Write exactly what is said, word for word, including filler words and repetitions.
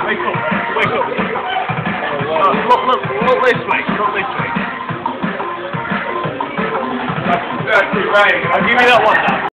Wake up, wake up. Uh, look, look, look this way, look this way. That's exactly right. I'll give you that one now.